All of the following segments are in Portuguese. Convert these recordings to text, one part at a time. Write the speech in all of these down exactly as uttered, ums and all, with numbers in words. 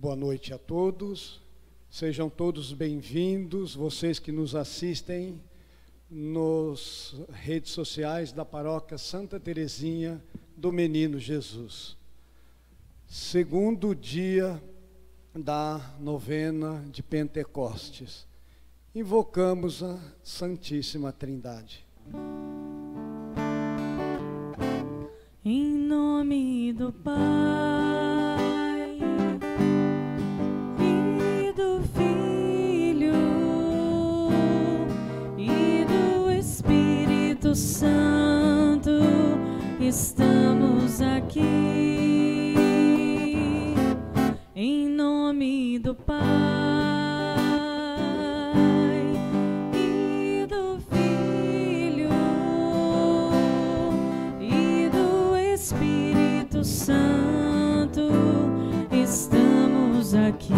Boa noite a todos, sejam todos bem-vindos, vocês que nos assistem nas redes sociais da Paróquia Santa Teresinha do Menino Jesus. Segundo dia da novena de Pentecostes, invocamos a Santíssima Trindade. Em nome do Pai Santo, estamos aqui em nome do Pai e do Filho e do Espírito Santo, estamos aqui.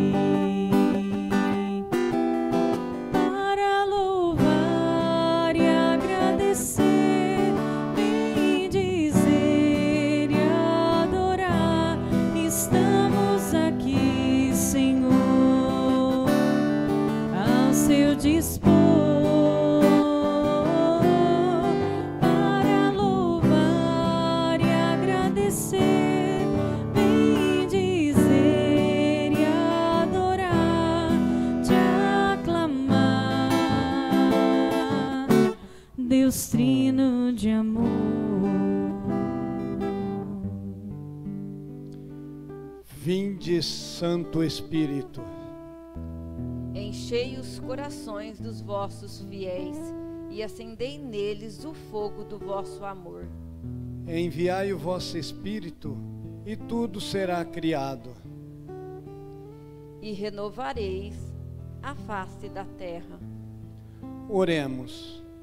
Deus Trino de amor. Vinde, Santo Espírito, enchei os corações dos vossos fiéis e acendei neles o fogo do vosso amor. Enviai o vosso Espírito e tudo será criado. E renovareis a face da terra. Oremos.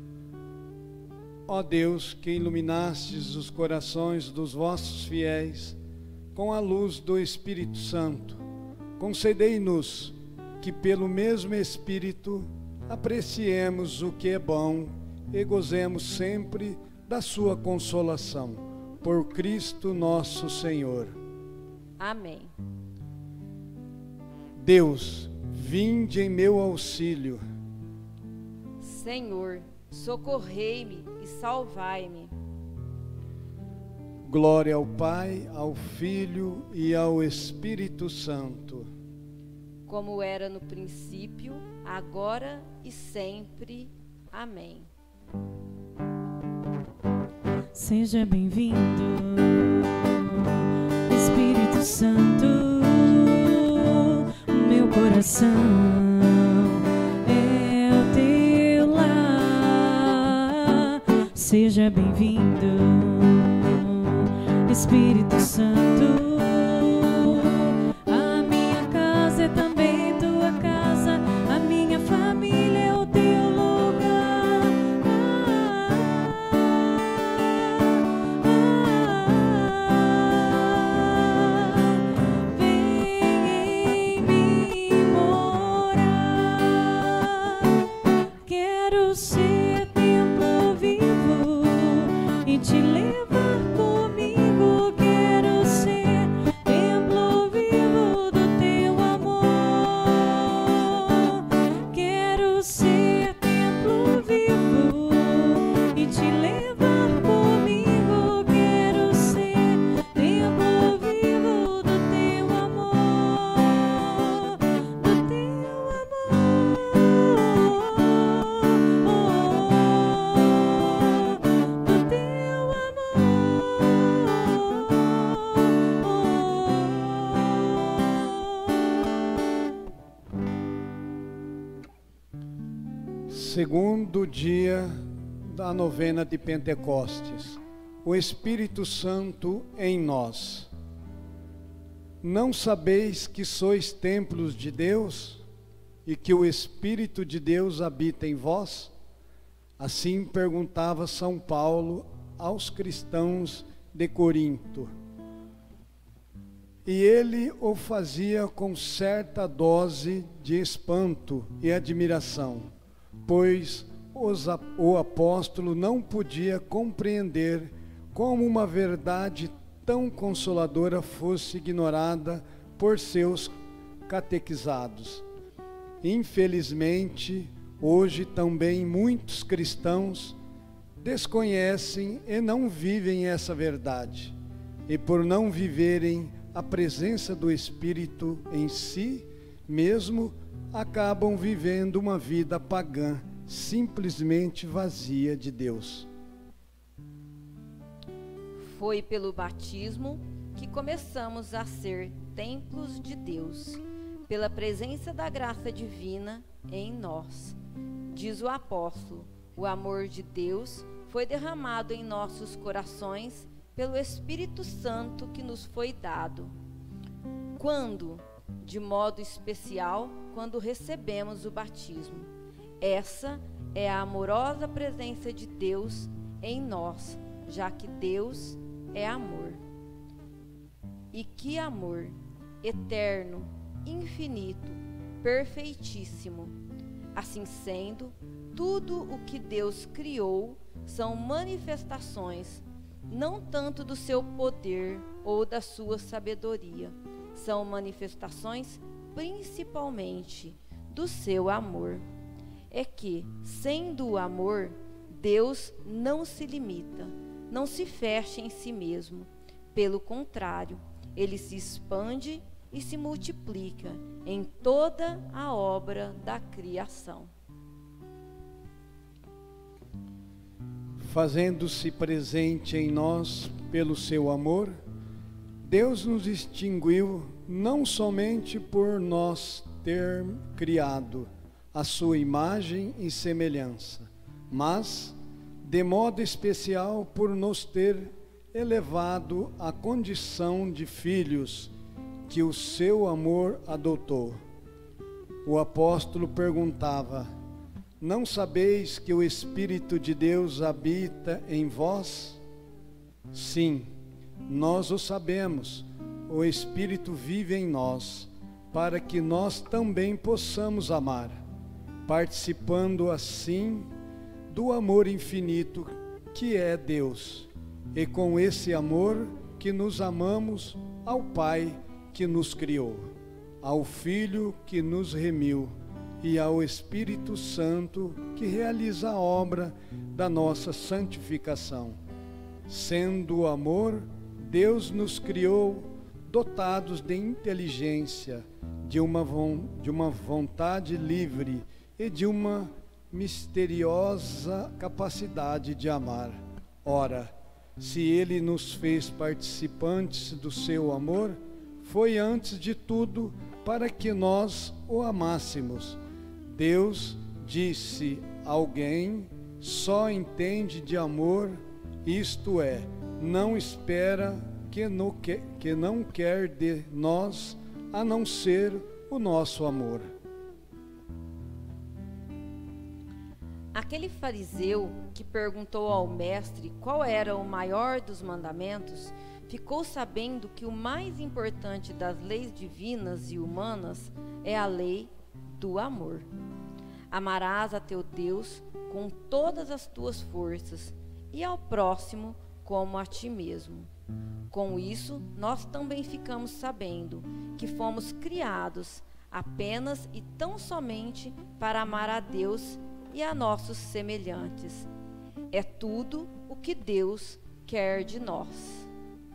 Ó Deus, que iluminastes os corações dos vossos fiéis com a luz do Espírito Santo, concedei-nos que pelo mesmo Espírito apreciemos o que é bom e gozemos sempre da sua consolação. Por Cristo nosso Senhor. Amém. Deus, vinde em meu auxílio. Senhor, socorrei-me e salvai-me. Glória ao Pai, ao Filho e ao Espírito Santo. Como era no princípio, agora e sempre. Amém. Seja bem-vindo, Espírito Santo, meu coração é o teu lar. Seja bem-vindo, Espírito Santo. A minha casa é também tua casa, a minha família é o teu lugar. Vem em mim morar. Quero ser templo vivo e te levar comigo. Quero ser templo vivo do teu amor. Quero ser templo vivo e te levar comigo. Quero ser templo vivo do teu amor, do teu amor, do teu Segundo dia da novena de Pentecostes, o Espírito Santo em nós. Não sabeis que sois templos de Deus e que o Espírito de Deus habita em vós? Assim perguntava São Paulo aos cristãos de Corinto. E ele o fazia com certa dose de espanto e admiração, pois os, o apóstolo não podia compreender como uma verdade tão consoladora fosse ignorada por seus catequizados. Infelizmente, hoje também muitos cristãos desconhecem e não vivem essa verdade, e por não viverem a presença do Espírito em si mesmo, acabam vivendo uma vida pagã, simplesmente vazia de Deus. Foi pelo batismo que começamos a ser templos de Deus, pela presença da graça divina em nós. Diz o apóstolo: o amor de Deus foi derramado em nossos corações pelo Espírito Santo que nos foi dado. Quando? De modo especial, quando recebemos o batismo. Essa é a amorosa presença de Deus em nós, já que Deus é amor. E que amor! Eterno, infinito, perfeitíssimo. Assim sendo, tudo o que Deus criou são manifestações, não tanto do seu poder ou da sua sabedoria, são manifestações principalmente do seu amor. É que, sendo o amor, Deus não se limita, não se fecha em si mesmo. Pelo contrário, ele se expande e se multiplica em toda a obra da criação. Fazendo-se presente em nós pelo seu amor, Deus nos distinguiu não somente por nós ter criado a sua imagem e semelhança, mas, de modo especial, por nos ter elevado à condição de filhos que o seu amor adotou. O apóstolo perguntava: não sabeis que o Espírito de Deus habita em vós? Sim, nós o sabemos. O Espírito vive em nós, para que nós também possamos amar, participando assim do amor infinito que é Deus, e com esse amor que nos amamos ao Pai que nos criou, ao Filho que nos remiu e ao Espírito Santo que realiza a obra da nossa santificação. Sendo o amor, Deus nos criou dotados de inteligência, de uma, de uma vontade livre e de uma misteriosa capacidade de amar. Ora, se Ele nos fez participantes do seu amor, foi antes de tudo para que nós o amássemos. Deus disse: alguém só entende de amor, isto é, não espera que, no, que, que não quer de nós, a não ser o nosso amor. Aquele fariseu que perguntou ao mestre qual era o maior dos mandamentos, ficou sabendo que o mais importante das leis divinas e humanas é a lei do amor. Amarás a teu Deus com todas as tuas forças e ao próximo como a ti mesmo. Com isso, nós também ficamos sabendo que fomos criados apenas e tão somente para amar a Deus e a nossos semelhantes. É tudo o que Deus quer de nós.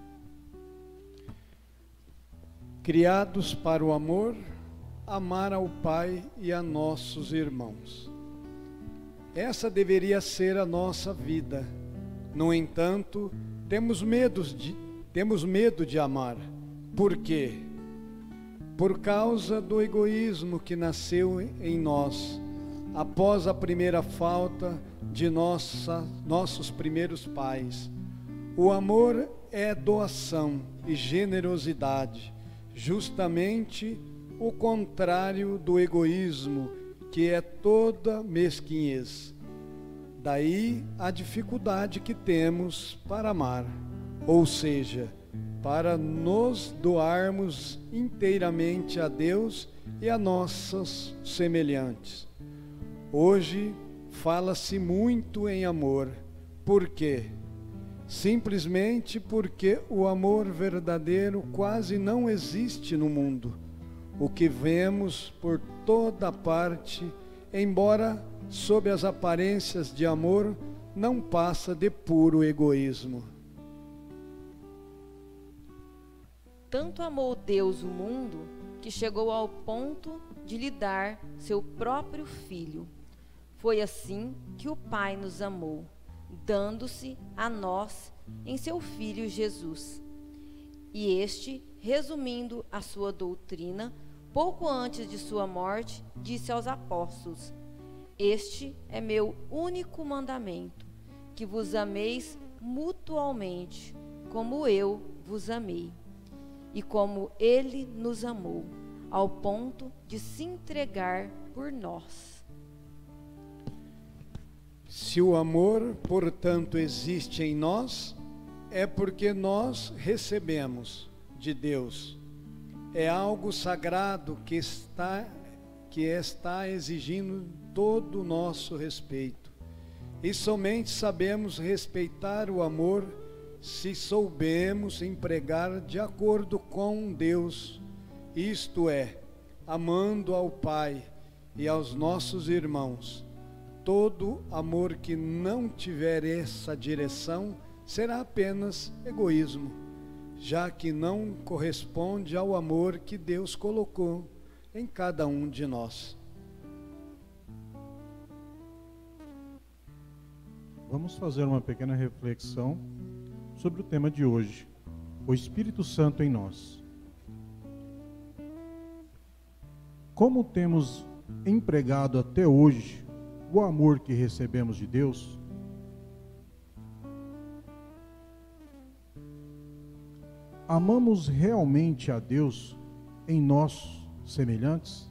Criados para o amor, amar ao Pai e a nossos irmãos. Essa deveria ser a nossa vida. No entanto, temos medo de, temos medo de amar. Por quê? Por causa do egoísmo que nasceu em nós, após a primeira falta de nossa, nossos primeiros pais. O amor é doação e generosidade, justamente o contrário do egoísmo, que é toda mesquinhez. Daí a dificuldade que temos para amar, ou seja, para nos doarmos inteiramente a Deus e a nossos semelhantes. Hoje fala-se muito em amor. Por quê? simplesmente porque o amor verdadeiro quase não existe no mundo. O que vemos por toda parte, embora sob as aparências de amor, não passa de puro egoísmo. Tanto amou Deus o mundo, que chegou ao ponto de lhe dar seu próprio Filho. Foi assim que o Pai nos amou, dando-se a nós em seu Filho Jesus. E este, resumindo a sua doutrina, pouco antes de sua morte, disse aos apóstolos: Este é meu único mandamento, que vos ameis mutualmente, como eu vos amei. E como ele nos amou, ao ponto de se entregar por nós. Se o amor, portanto, existe em nós, é porque nós recebemos de Deus. É algo sagrado que está, que está exigindo todo o nosso respeito. E somente sabemos respeitar o amor se soubemos empregar de acordo com Deus, isto é, amando ao Pai e aos nossos irmãos. Todo amor que não tiver essa direção será apenas egoísmo, já que não corresponde ao amor que Deus colocou em cada um de nós. Vamos fazer uma pequena reflexão sobre o tema de hoje, o Espírito Santo em nós. Como temos empregado até hoje o amor que recebemos de Deus? Amamos realmente a Deus em nós semelhantes?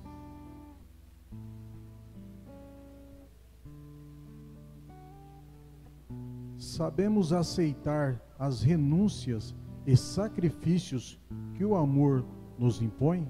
Sabemos aceitar as renúncias e sacrifícios que o amor nos impõe?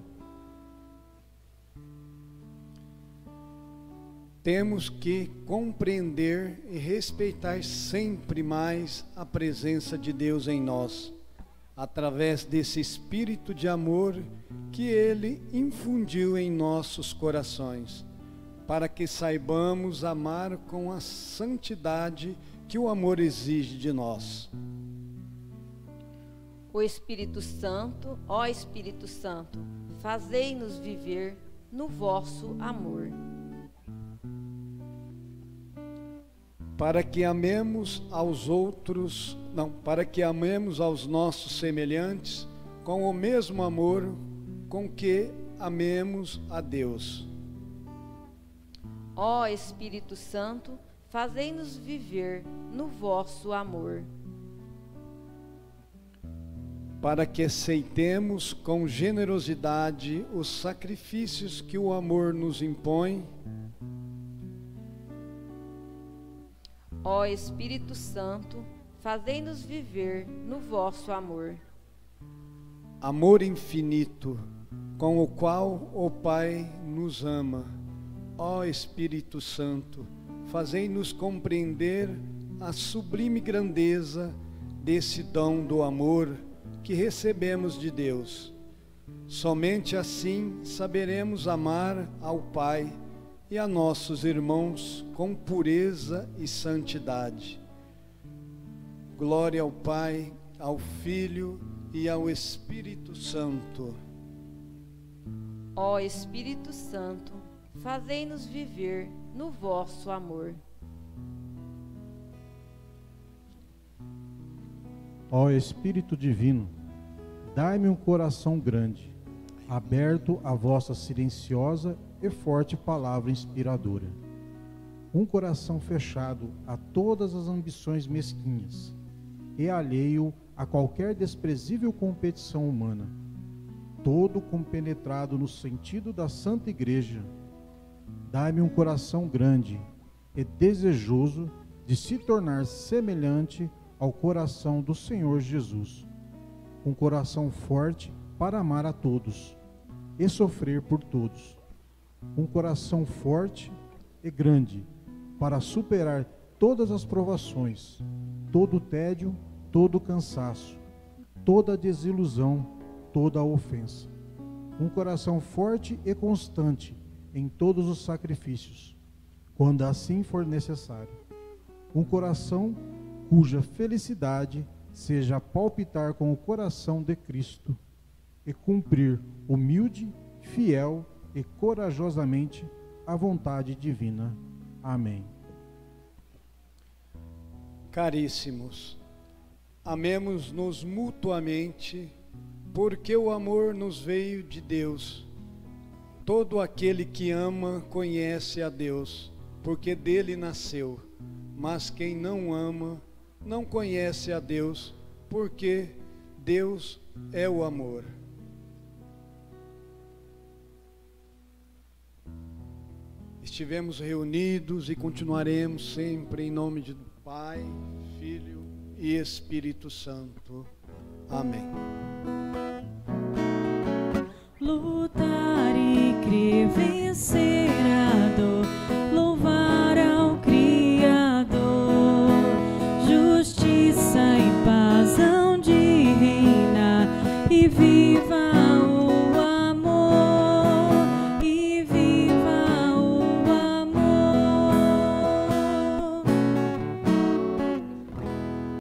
Temos que compreender e respeitar sempre mais a presença de Deus em nós, através desse espírito de amor que Ele infundiu em nossos corações, para que saibamos amar com a santidade que o amor exige de nós. O Espírito Santo, ó Espírito Santo, fazei-nos viver no vosso amor. Para que amemos aos outros, não, para que amemos aos nossos semelhantes com o mesmo amor com que amemos a Deus. Ó Espírito Santo, fazei-nos viver no vosso amor. Para que aceitemos com generosidade os sacrifícios que o amor nos impõe. Ó Espírito Santo, fazei-nos viver no vosso amor. Amor infinito, com o qual o Pai nos ama. Ó Espírito Santo, fazei-nos compreender a sublime grandeza desse dom do amor que recebemos de Deus. Somente assim saberemos amar ao Pai e a nossos irmãos com pureza e santidade. Glória ao Pai, ao Filho e ao Espírito Santo. Ó Espírito Santo, fazei-nos viver no vosso amor. Ó Espírito Divino, dai-me um coração grande, aberto à vossa silenciosa e forte palavra inspiradora. Um coração fechado a todas as ambições mesquinhas e alheio a qualquer desprezível competição humana, todo compenetrado no sentido da Santa Igreja. Dai-me um coração grande e desejoso de se tornar semelhante ao coração do Senhor Jesus, um coração forte para amar a todos e sofrer por todos, um coração forte e grande para superar todas as provações, todo o tédio todo cansaço, toda desilusão, toda ofensa. Um coração forte e constante em todos os sacrifícios, quando assim for necessário. Um coração cuja felicidade seja palpitar com o coração de Cristo e cumprir humilde, fiel e corajosamente a vontade divina. Amém. Caríssimos, amemos-nos mutuamente, porque o amor nos veio de Deus. Todo aquele que ama conhece a Deus, porque dele nasceu. Mas quem não ama, não conhece a Deus, porque Deus é o amor. Estivemos reunidos e continuaremos sempre em nome de Pai, Filho e Espírito Santo. Amém. Lutar e crer, vencer.